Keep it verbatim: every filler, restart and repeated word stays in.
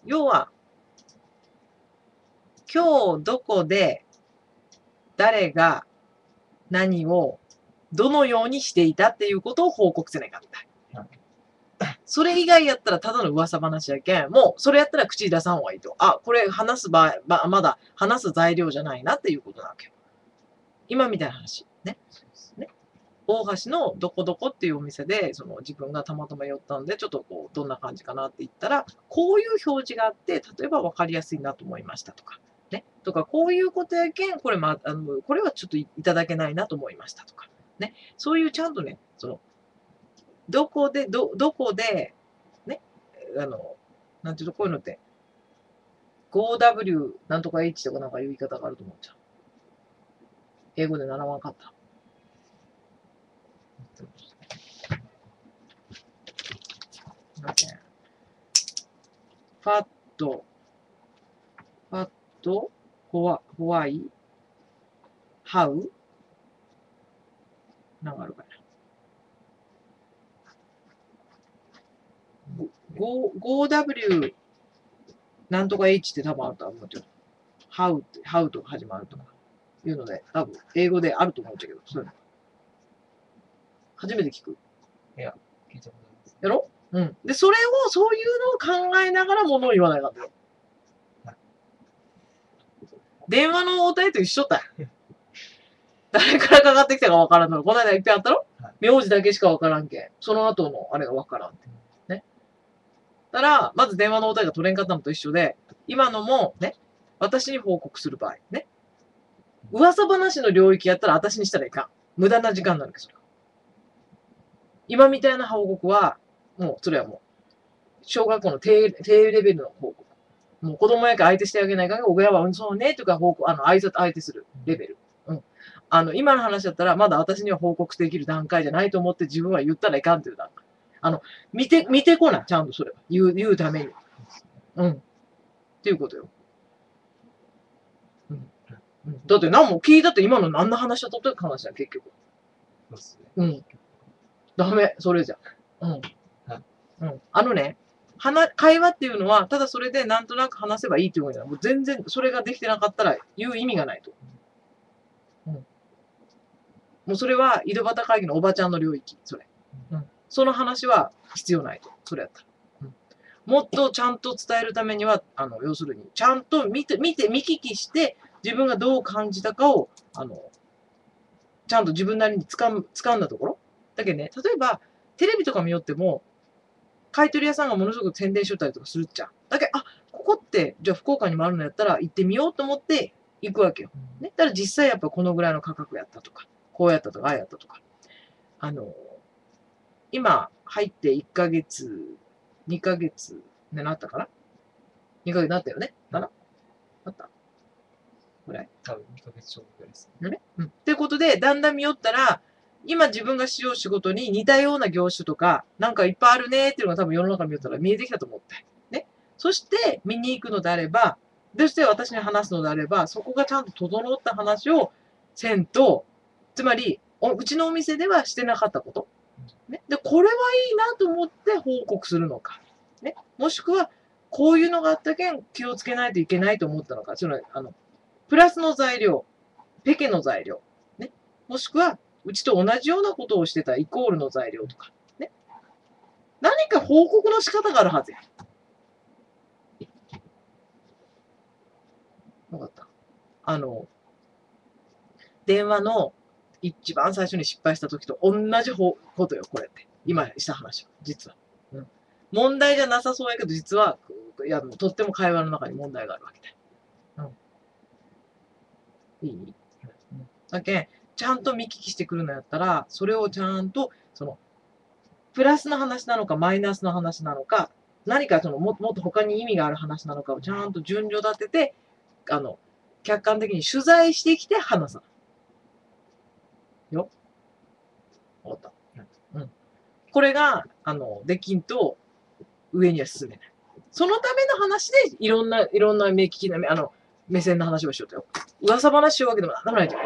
要は、今日どこで誰が何をどのようにしていたっていうことを報告せないかんだ。それ以外やったらただの噂話やけん、もうそれやったら口出さん方がいいと。あ、これ話す場合、ままだ話す材料じゃないなっていうことなわけよ。今みたいな話。ね。ね。大橋のどこどこっていうお店で、その自分がたまたま寄ったんで、ちょっとこう、どんな感じかなって言ったら、こういう表示があって、例えば分かりやすいなと思いましたとか。ね。とか、こういうことやけん、これま、あの、これはちょっといただけないなと思いましたとか。ね。そういうちゃんとね、その、どこで、ど、どこで、ね、あの、なんていうの、こういうのって、ゴーダブリュー なんとか H とかなんかいう言い方があると思うじゃん。英語で習わんかった。ファット、ファット、ホワ、ホワイ、ハウなんかあるかな。ゴーダブリュー なんとか H って多分あると思うけど、ハウって、ハウとか始まるとかいうので、多分英語であると思うんだけど、そういうの。初めて聞く。 いや、聞いたことあります。 やろうん。で、それを、そういうのを考えながら物を言わないかんだよ。はい、電話の応対と一緒だよ。誰からかかってきたかわからんの。この間いっぺんあったろ、はい、名字だけしかわからんけん。その後のあれがわからんって。ね。だから、まず電話の応対が取れんかったのと一緒で、今のもね、私に報告する場合、ね。噂話の領域やったら私にしたらいかん。無駄な時間になるけど。今みたいな報告は、もう、それはもう、小学校の低、低レベルの報告。もう子供やから相手してあげないから、親は、うん、そうね、とか報告、あの、挨拶、相手するレベル。うん。あの、今の話だったら、まだ私には報告できる段階じゃないと思って自分は言ったらいかんっていう段階。あの、見て、見てこない、ちゃんとそれは。言う、言うために。うん。っていうことよ。うん。うん、だって何も聞いたって今の何の話だとって話だ、結局。 そうですね。 うん。ダメ、それじゃ。うん。うん。あのね、話、会話っていうのは、ただそれでなんとなく話せばいいっていうわけじゃない。もう全然それができてなかったら言う意味がないと。うん。もうそれは井戸端会議のおばちゃんの領域、それ。うん。その話は必要ないと。それやったら。うん。もっとちゃんと伝えるためには、あの、要するに、ちゃんと見て、見て、見聞きして、自分がどう感じたかを、あの、ちゃんと自分なりに掴む、掴んだところ。だけどね、例えば、テレビとか見よっても、買い取り屋さんがものすごく宣伝しとったりとかするっちゃん。だけど、あ、ここって、じゃあ福岡にもあるのやったら行ってみようと思って行くわけよ。ね。だから実際やっぱこのぐらいの価格やったとか、こうやったとか、ああやったとか。あの、今入っていっかげつ、にかげつになったかな ?に ヶ月なったよねかななったぐらい多分にかげつちょうどぐらいですね。ね。うん。っていうことで、だんだん見よったら、今自分がしよう仕事に似たような業種とか、なんかいっぱいあるねっていうのが多分世の中見よったら見えてきたと思って。ね。そして見に行くのであれば、そして私に話すのであれば、そこがちゃんと整った話をせんと、つまり、うちのお店ではしてなかったこと。ね。で、これはいいなと思って報告するのか。ね。もしくは、こういうのがあったけん気をつけないといけないと思ったのか。その、あの、プラスの材料、ペケの材料。ね。もしくは、うちと同じようなことをしてたイコールの材料とか。ね。何か報告の仕方があるはずや。わかった。あの、電話の一番最初に失敗した時と同じことよ、これって。今した話は、実は。うん。問題じゃなさそうやけど、実は、いや、とっても会話の中に問題があるわけだ。うん。いい、うん、だけん、ちゃんと見聞きしてくるのやったら、それをちゃんと、その、プラスの話なのか、マイナスの話なのか、何かそのも、もっと他に意味がある話なのかをちゃんと順序立てて、あの、客観的に取材してきて話さない。よ。わかった。うん。これが、あの、できんと、上には進めない。そのための話で、いろんな、いろんな目利きな、あの、目線の話をしようとよ。噂話しようわけでもなんでもないじゃん。